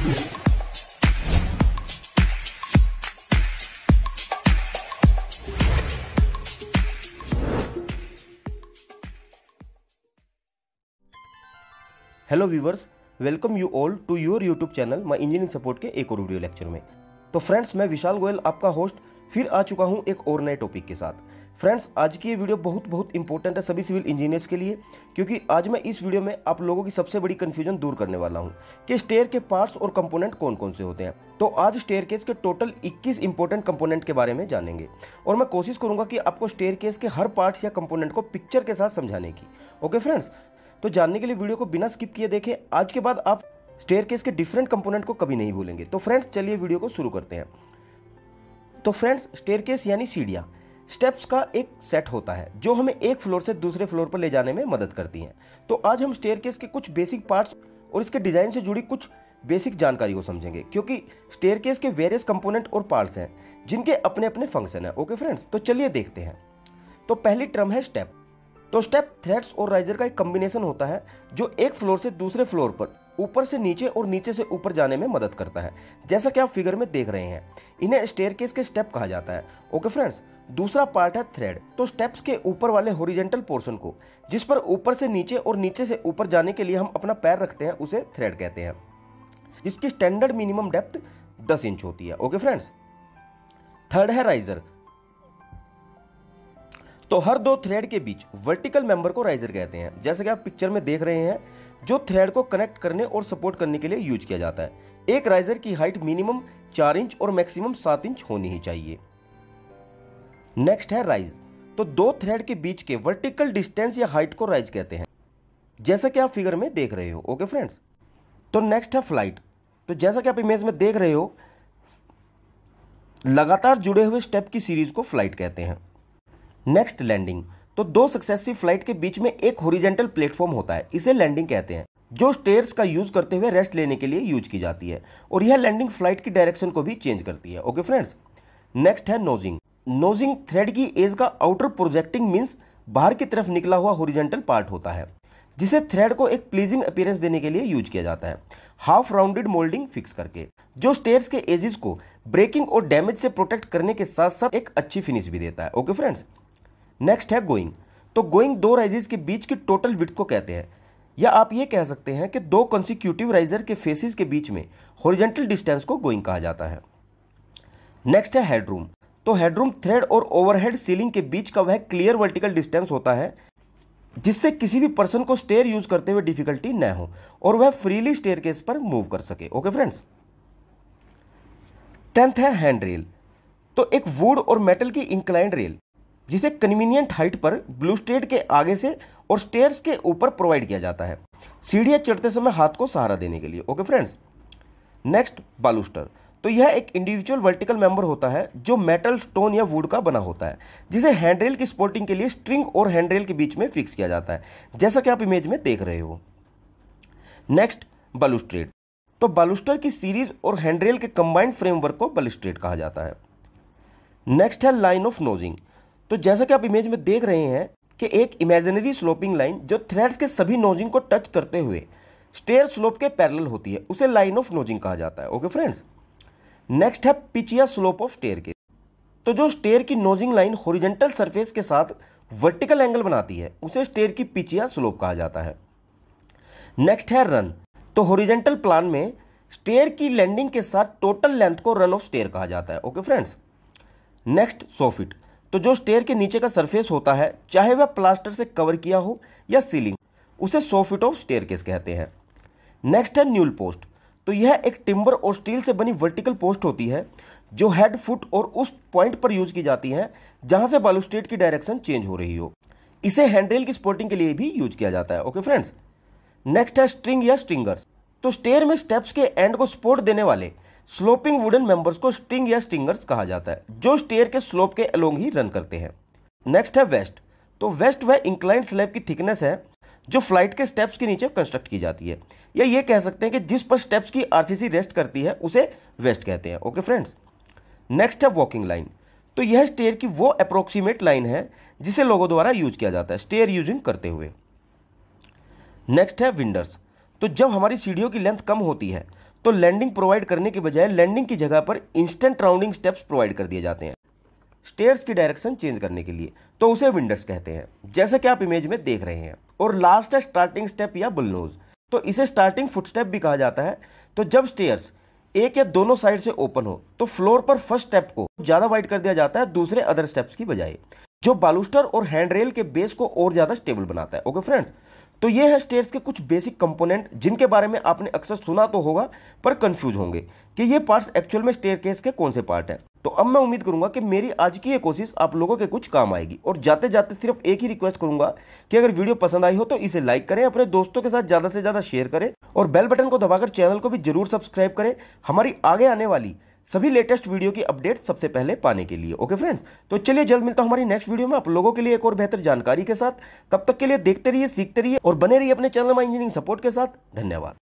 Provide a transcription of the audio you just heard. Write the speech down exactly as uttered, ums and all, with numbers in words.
Hello viewers, welcome you all to your YouTube channel my engineering support के एक और video lecture में। तो फ्रेंड्स, मैं विशाल गोयल आपका होस्ट फिर आ चुका हूं एक और नए टॉपिक के साथ। फ्रेंड्स, आज की ये वीडियो बहुत बहुत इंपॉर्टेंट है सभी सिविल इंजीनियर्स के लिए, क्योंकि आज मैं इस वीडियो में आप लोगों की सबसे बड़ी कन्फ्यूजन दूर करने वाला हूं कि स्टेयर के पार्ट्स और कंपोनेंट कौन कौन से होते हैं। तो आज स्टेयरकेस के टोटल इक्कीस इंपॉर्टेंट कंपोनेंट के बारे में जानेंगे और मैं कोशिश करूंगा कि आपको स्टेयरकेस के हर पार्ट्स या कंपोनेंट को पिक्चर के साथ समझाने की। ओके फ्रेंड्स, तो जानने के लिए वीडियो को बिना स्किप किए देखें। आज के बाद आप स्टेयरकेस के डिफरेंट कंपोनेंट को कभी नहीं भूलेंगे। तो फ्रेंड्स, चलिए वीडियो को शुरू करते हैं। तो फ्रेंड्स, स्टेयरकेस यानी सीढ़ियां स्टेप्स का एक सेट होता है जो हमें एक फ्लोर से दूसरे फ्लोर पर ले जाने में मदद करती हैं। तो आज हम स्टेयरकेस के कुछ बेसिक पार्ट्स और इसके डिजाइन से जुड़ी कुछ बेसिक जानकारी को समझेंगे, क्योंकि स्टेयरकेस के वेरियस कंपोनेंट और पार्ट्स हैं जिनके अपने अपने फंक्शन है। ओके फ्रेंड्स, तो चलिए देखते हैं। तो पहली टर्म है स्टेप। तो स्टेप थ्रेड्स और राइजर का एक कॉम्बिनेशन होता है जो एक फ्लोर से दूसरे फ्लोर पर ऊपर से नीचे और नीचे से ऊपर जाने में मदद करता है, जैसा कि आप फिगर में देख रहे हैं। इन्हें स्टेयरकेस के स्टेप कहा जाता है। ओके फ्रेंड्स, दूसरा पार्ट है थ्रेड। तो स्टेप्स के ऊपर वाले हॉरिजॉन्टल पोर्शन को, जिस पर ऊपर से नीचे और नीचे से ऊपर जाने के लिए हम अपना पैर रखते हैं, उसे थ्रेड कहते हैं, जिसकी स्टैंडर्ड मिनिमम डेप्थ दस इंच होती है। ओके फ्रेंड्स, थर्ड है राइजर। तो हर दो थ्रेड के बीच वर्टिकल मेंबर को राइजर कहते हैं, जैसे कि आप पिक्चर में देख रहे हैं, जो थ्रेड को कनेक्ट करने और सपोर्ट करने के लिए यूज किया जाता है। एक राइजर की हाइट मिनिमम चार इंच और मैक्सिमम सात इंच होनी ही चाहिए। नेक्स्ट है राइज। तो दो थ्रेड के बीच के वर्टिकल डिस्टेंस या हाइट को राइज कहते हैं, जैसा कि आप फिगर में देख रहे हो। ओके फ्रेंड्स, तो नेक्स्ट है फ्लाइट। तो जैसा कि आप इमेज में देख रहे हो, लगातार जुड़े हुए स्टेप की सीरीज को फ्लाइट कहते हैं। Next landing. तो दो सक्सेसिव फ्लाइट के बीच में एक हॉरिजॉन्टल प्लेटफॉर्म होता है, इसे लैंडिंग कहते हैं, जो स्टेयर्स का यूज करते हुए रेस्ट लेने के लिए यूज की जाती है, और यह लैंडिंग फ्लाइट की डायरेक्शन को भी चेंज करती है। ओके फ्रेंड्स, नेक्स्ट है नोजिंग। नोजिंग थ्रेड की एज का आउटर प्रोजेक्टिंग मींस बाहर की तरफ निकला हुआ हॉरिजॉन्टल पार्ट होता है, जिसे थ्रेड को एक प्लीजिंग अपीयरेंस देने के लिए यूज किया जाता है, हाफ राउंडेड मोल्डिंग फिक्स करके, जो स्टेयर्स के एजेस को ब्रेकिंग और डैमेज से प्रोटेक्ट करने के साथ साथ एक अच्छी फिनिश भी देता है। ओके फ्रेंड्स, नेक्स्ट है गोइंग। तो गोइंग दो राइजेस के बीच की टोटल विड्थ को कहते हैं, या आप ये कह सकते हैं कि दो कंसेक्यूटिव राइजर के फेसेस के बीच में हॉरिजॉन्टल डिस्टेंस को गोइंग कहा जाता है। नेक्स्ट है हेडरूम। तो हेडरूम थ्रेड और ओवरहेड सीलिंग के बीच का वह क्लियर वर्टिकल डिस्टेंस होता है जिससे किसी भी पर्सन को स्टेयर यूज करते हुए डिफिकल्टी न हो और वह फ्रीली स्टेयरकेस पर मूव कर सके। ओके फ्रेंड्स, टेंथ है हैंड रेल। तो एक वुड और मेटल की इंक्लाइंड रेल, जिसे कन्वीनियंट हाइट पर ब्लूस्ट्रेड के आगे से और स्टेयर्स के ऊपर प्रोवाइड किया जाता है, सीढ़ियां चढ़ते समय हाथ को सहारा देने के लिए। Okay friends, next baluster. तो यह एक इंडिविजुअल वर्टिकल मेंबर होता है जो मेटल, स्टोन या वुड का बना होता है, जिसे हैंडरेल की सपोर्टिंग के लिए स्ट्रिंग और हैंडरेल के बीच में फिक्स किया जाता है, जैसा कि आप इमेज में देख रहे हो। Next balustrade. तो बालूस्टर की सीरीज और हैंडरेल के कंबाइंड फ्रेमवर्क को बालूस्ट्रेड कहा जाता है। नेक्स्ट है लाइन ऑफ नोजिंग। तो जैसा कि आप इमेज में देख रहे हैं कि एक इमेजिनरी स्लोपिंग लाइन जो थ्रेड्स के सभी नोजिंग को टच करते हुए स्टेयर स्लोप के पैरेलल होती है, उसे लाइन ऑफ नोजिंग कहा जाता है। ओके फ्रेंड्स, नेक्स्ट है पिच या स्लोप ऑफ स्टेयर के। तो जो स्टेयर की नोजिंग लाइन हॉरिजॉन्टल सरफेस के साथ वर्टिकल एंगल बनाती है, उसे स्टेयर की पिच या स्लोप कहा जाता है। नेक्स्ट है रन। तो हॉरिजॉन्टल प्लान में स्टेयर की लैंडिंग के साथ टोटल लेंथ को रन ऑफ स्टेयर कहा जाता है। Okay friends, next soffit. तो जो स्टेयर के नीचे का सरफेस होता है, चाहे वह प्लास्टर से कवर किया हो या सीलिंग, उसे सोफिट ऑफ स्टेयरकेस कहते हैं। नेक्स्ट है न्यूल पोस्ट। तो यह एक टिम्बर और स्टील से बनी वर्टिकल पोस्ट होती है जो हेड, फुट और उस पॉइंट पर यूज की जाती है जहां से बालूस्ट्रेड की डायरेक्शन चेंज हो रही हो। इसे हैंडरेल की सपोर्टिंग के लिए भी यूज किया जाता है। ओके फ्रेंड्स, नेक्स्ट है स्ट्रिंग या स्ट्रिंगर्स। तो स्टेयर में स्टेप्स के एंड को सपोर्ट देने वाले स्लोपिंग वुडन मेंबर्स को स्ट्रिंग या स्ट्रिंगर्स कहा जाता है, जो स्टेयर के स्लोप के अलोंग ही रन करते हैं। नेक्स्ट है वेस्ट। तो वेस्ट वह इंक्लाइंड स्लैब की थिकनेस है जो फ्लाइट के स्टेप्स के नीचे कंस्ट्रक्ट की जाती है, या ये कह सकते हैं कि जिस पर स्टेप्स की आरसीसी रेस्ट करती है, उसे वेस्ट कहते हैं। ओके फ्रेंड्स, नेक्स्ट है वॉकिंग लाइन। तो यह स्टेयर की वो अप्रोक्सीमेट लाइन है जिसे लोगों द्वारा यूज किया जाता है स्टेयर यूजिंग करते हुए। नेक्स्ट है विंडर्स। तो जब हमारी सीढ़ियों की लेंथ कम होती है तो लैंडिंग प्रोवाइड करने के बजाय लैंडिंग की जगह पर इंस्टेंट राउंडिंग स्टेप्स प्रोवाइड कर दिए जाते हैं स्टेयर्स की डायरेक्शन चेंज करने के लिए, तो उसे विंडर्स कहते हैं, जैसा कि आप इमेज में देख रहे हैं। और लास्ट है स्टार्टिंग स्टेप या बुलनोज, तो इसे स्टार्टिंग फुटस्टेप भी कहा जाता है। तो जब स्टेयर्स एक या दोनों साइड से ओपन हो तो फ्लोर पर फर्स्ट स्टेप को ज्यादा वाइड कर दिया जाता है दूसरे अदर स्टेप्स की बजाय, जो बालूस्टर और हैंडरेल के बेस को और ज्यादा स्टेबल बनाता है। ओके फ्रेंड्स, तो ये है स्टेयर्स के कुछ बेसिक कंपोनेंट जिनके बारे में आपने अक्सर सुना तो होगा पर कंफ्यूज होंगे कि ये पार्ट्स एक्चुअल में स्टेयरकेस के कौन से पार्ट हैं। तो अब मैं उम्मीद करूंगा कि मेरी आज की ये कोशिश आप लोगों के कुछ काम आएगी। और जाते जाते सिर्फ एक ही रिक्वेस्ट करूंगा कि अगर वीडियो पसंद आई हो तो इसे लाइक करें, अपने दोस्तों के साथ ज्यादा से ज्यादा शेयर करें और बेल बटन को दबाकर चैनल को भी जरूर सब्सक्राइब करें हमारी आगे आने वाली सभी लेटेस्ट वीडियो की अपडेट सबसे पहले पाने के लिए। ओके फ्रेंड्स, तो चलिए जल्द मिलता हूं हमारी नेक्स्ट वीडियो में आप लोगों के लिए एक और बेहतर जानकारी के साथ। तब तक के लिए देखते रहिए, सीखते रहिए और बने रहिए अपने चैनल माई इंजीनियरिंग सपोर्ट के साथ। धन्यवाद।